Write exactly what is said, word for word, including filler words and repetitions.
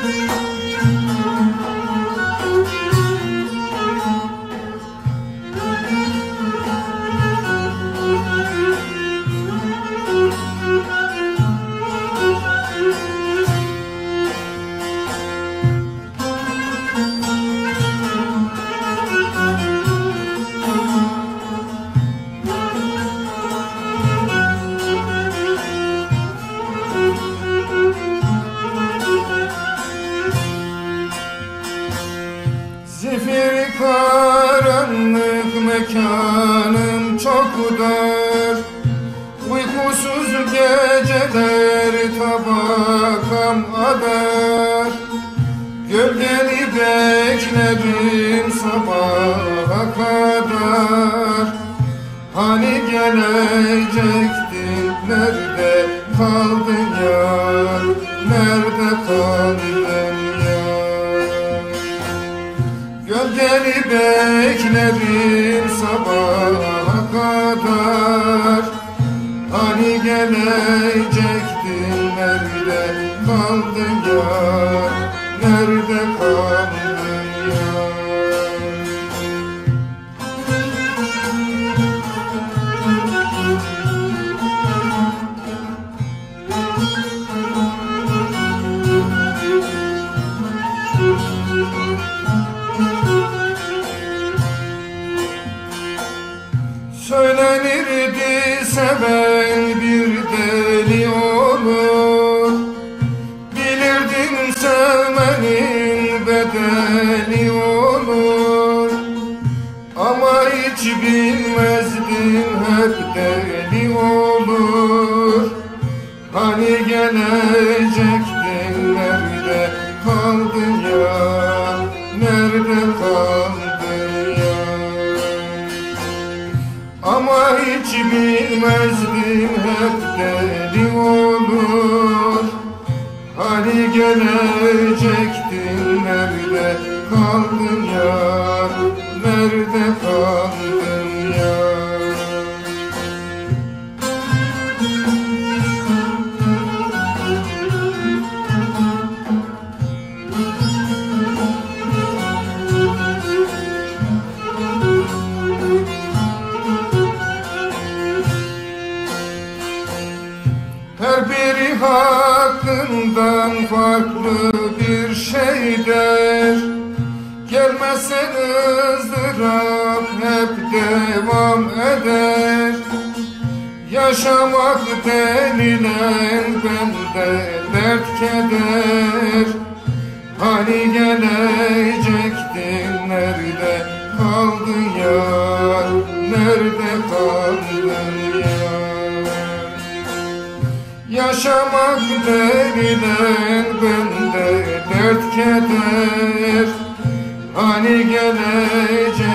Zifiri karanlık mekanım çok dar, uykusuz geceler tabakam adar. Gölgeni beklerim sabaha kadar. Hani gelecektin, nerede kaldın yar, nerede kaldın yar? Gölgeni beklerim sabaha kadar. Hani gelecektin, nerede kaldın yar, nerede kaldın yar? Söylenirdi seven bir deli olur, bilirdim sevmenin bedeli olur. Ama hiç bilmezdim hep deli olur. Hani gelecektin, nerede kaldın ya, nerede kaldın ya? Ama hiç bilmezdim hep deli olur. Hani gelecektin, nerede kaldın ya, nerede kaldın ya? Her biri hakkından farklı bir şey der. Gelmezsen ızdırap hep devam eder. Yaşamak denilen bende dert keder. Hani gelecektin, nerede kaldın yar, nerede kaldın yar? Yaşamak denilen bende dert keder. Hani gelecek